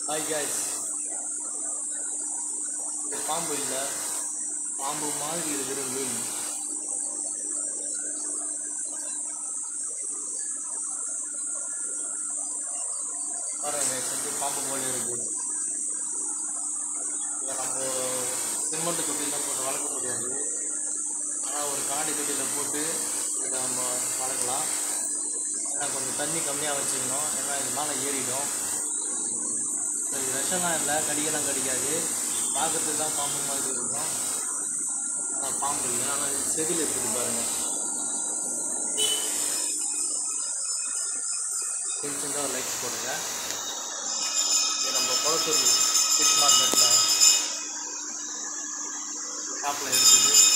Hi guys, இது பாம்பு இல்லை, பாம்பு மாதிரி இருக்கிற மீன். பாருங்க, செஞ்சு பாம்பு போல இருக்கு. இதை நம்ம சிமெண்ட் தொட்டியில் போட்டு வளர்க்க முடியாது. ஆனால் ஒரு காடி தொட்டியில் போட்டு இதை நம்ம வளர்க்கலாம். ஏன்னா கொஞ்சம் தண்ணி கம்மியாக வச்சுக்கணும், ஏன்னா இது மேலே ஏறிடும். இது விஷம்லாம் இல்லை, கடிக்கலாம் கடிக்காது. பார்க்கறதுக்கு தான் பாம்பு மாதிரி இருக்கும், ஆனால் பாம்பு இல்லை. ஆனால் இது செதில் இருக்குது பாருங்கள். சின்னதாக லைக்ஸ் போடுங்க. இது நம்ம கொளத்தூர் ஃபிஷ் மார்க்கெட்டில் ஷாப்பில் இருக்குது.